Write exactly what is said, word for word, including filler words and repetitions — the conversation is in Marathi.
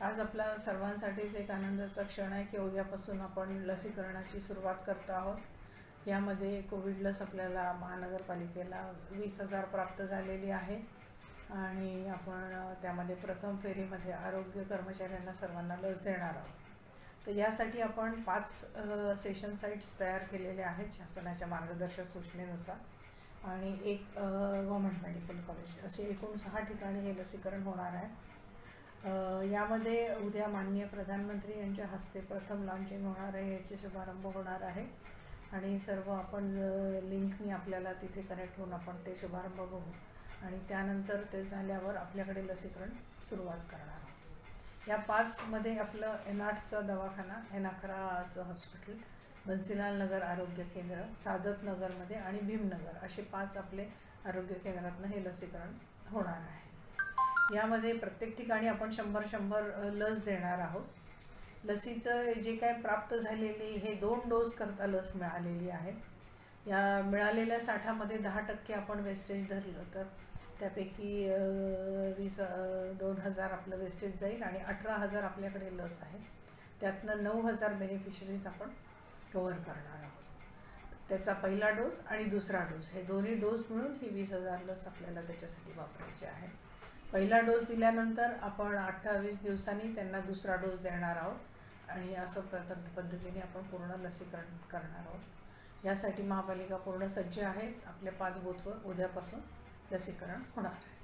आज आपल्या सर्वांसाठीच एक आनंदाचा क्षण आहे की उद्यापासून आपण लसीकरणाची सुरुवात करतो आहोत। यामध्ये कोविड लस आपल्याला महानगरपालिकेला वीस हजार प्राप्त झालेली आहे आणि आपण त्यामध्ये प्रथम फेरीमध्ये आरोग्य कर्मचाऱ्यांना सर्वांना लस देणार आहोत। तर यासाठी आपण पाच सेशन साइट्स तयार केलेले आहेत शासनाच्या मार्गदर्शक सूचनेनुसार आणि एक गव्हर्नमेंट मेडिकल कॉलेज असे एकूण सहा ठिकाणी हे लसीकरण होणार आहे। यामध्ये उद्या माननीय प्रधानमंत्री यांच्या हस्ते प्रथम लॉन्चिंग होणार आहे, याचे शुभारंभ होणार आहे आणि सर्व आपण लिंकनी आपल्याला तिथे कनेक्ट होऊन आपण ते शुभारंभ बघू आणि त्यानंतर ते झाल्यावर आपल्याकडे लसीकरण सुरुवात करणार आहोत। या पाचमध्ये आपलं एनाटचा दवाखाना, एन अकराचं हॉस्पिटल, बन्सीलाल नगर आरोग्य केंद्र, सादत नगरमध्ये आणि भीमनगर असे पाच आपले आरोग्य केंद्रातनं हे लसीकरण होणार आहे। यामध्ये प्रत्येक ठिकाणी आपण शंभर शंभर लस देणार आहोत। लसीचं जे काय प्राप्त झालेली हे दोन डोस करता लस मिळालेली आहे। या मिळालेल्या साठामध्ये दहा टक्के आपण वेस्टेज धरलं तर त्यापैकी वीस दोन हजार आपलं वेस्टेज जाईल आणि अठरा हजार आपल्याकडे लस आहे, त्यातनं नऊ हजार बेनिफिशरीज आपण कव्हर करणार आहोत। त्याचा पहिला डोस आणि दुसरा डोस हे दोन्ही डोस मिळून ही वीस हजार लस आपल्याला त्याच्यासाठी वापरायची आहे। पहिला डोस दिल्यानंतर आपण अठ्ठावीस दिवसांनी त्यांना दुसरा डोस देणार आहोत आणि असं पद्धतीने आपण पूर्ण लसीकरण करणार आहोत। यासाठी महापालिका पूर्ण सज्ज आहे। आपल्या पाच बूथवर उद्यापासून लसीकरण होणार आहे।